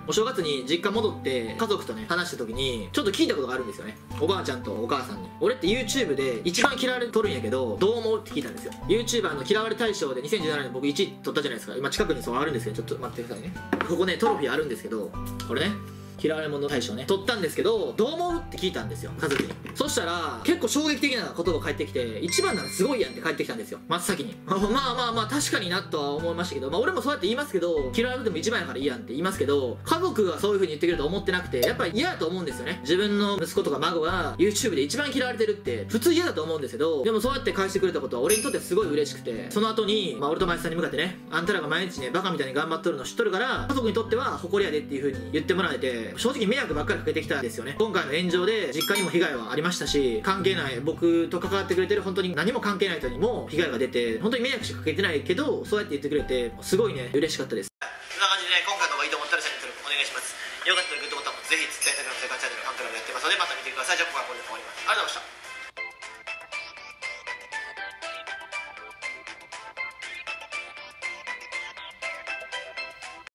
お正月に実家戻って家族とね話した時にちょっと聞いたことがあるんですよね。おばあちゃんとお母さんに、俺って YouTube で一番嫌われとるんやけどどう思うって聞いたんですよ。 YouTuber の嫌われ大賞で2017年僕1位取ったじゃないですか。今近くにそうあるんですけど、ちょっと待ってくださいね。ここねトロフィーあるんですけど、これね嫌われ者大賞ね取ったんですけど、どう思うって聞いたんですよ家族に。そしたら結構衝撃的な言葉返ってきて、一番ならすごいやんって返ってきたんですよ、真っ先に。まあ確かになとは思いましたけど、俺もそうやって言いますけど、嫌われても一番やからいいやんって言いますけど、家族がそういう風に言ってくれると思ってなくて、やっぱり嫌だと思うんですよね。自分の息子とか孫が YouTube で一番嫌われてるって普通嫌だと思うんですけど、でもそうやって返してくれたことは俺にとってすごい嬉しくて、その後に俺と前さんに向かってね、あんたらが毎日ねバカみたいに頑張っとるの知っとるから家族にとっては誇りやでっていう風に言ってもらえて、正直迷惑ばっかりかけてきたんですよね。今回の炎上で実家にも被害はありましたし、関係ない僕と関わってくれてる本当に何も関係ない人にも被害が出て、本当に迷惑しかかけてないけどそうやって言ってくれてすごいね嬉しかったです。こんな感じでね、今回の方がいいと思ったらチャンネル登録お願いします。よかったらグッドボタンもぜひ Twitter、Instagram、セカンドチャンネル、ファンクラブやってますのでまた見てください。